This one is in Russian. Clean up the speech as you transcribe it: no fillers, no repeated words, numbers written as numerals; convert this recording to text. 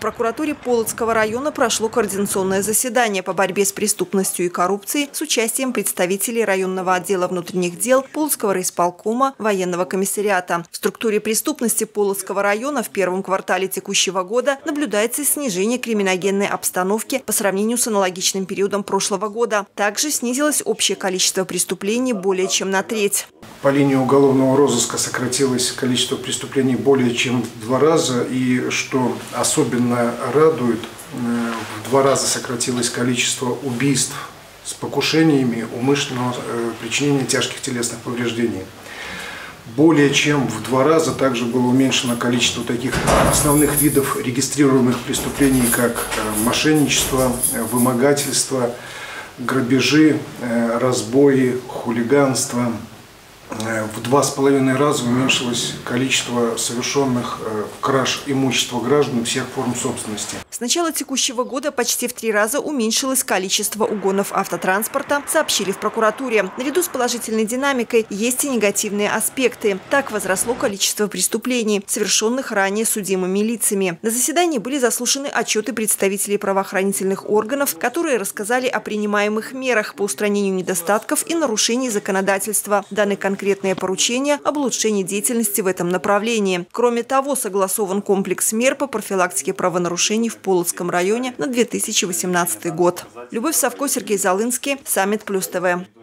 прокуратуре Полоцкого района прошло координационное заседание по борьбе с преступностью и коррупцией с участием представителей районного отдела внутренних дел, Полоцкого райисполкома, военного комиссариата. В структуре преступности Полоцкого района в первом квартале текущего года наблюдается снижение криминогенной обстановки по сравнению с аналогичным периодом прошлого года. Также снизилось общее количество преступлений более чем на треть. По линии уголовного розыска сократилось количество преступлений более чем в 2 раза. И что особенно радует, в 2 раза сократилось количество убийств с покушениями умышленного причинения тяжких телесных повреждений. Более чем в 2 раза также было уменьшено количество таких основных видов регистрируемых преступлений, как мошенничество, вымогательство, грабежи, разбои, хулиганство. В 2,5 раза уменьшилось количество совершенных краж имущества граждан всех форм собственности. С начала текущего года почти в 3 раза уменьшилось количество угонов автотранспорта, сообщили в прокуратуре. Наряду с положительной динамикой есть и негативные аспекты. Так возросло количество преступлений, совершенных ранее судимыми лицами. На заседании были заслушаны отчеты представителей правоохранительных органов, которые рассказали о принимаемых мерах по устранению недостатков и нарушений законодательства. Даны конкретные поручения об улучшении деятельности в этом направлении. Кроме того, согласован комплекс мер по профилактике правонарушений в Полоцком районе на 2018 год. Любовь Савко, Сергей Залынский, Саммит Плюс ТВ.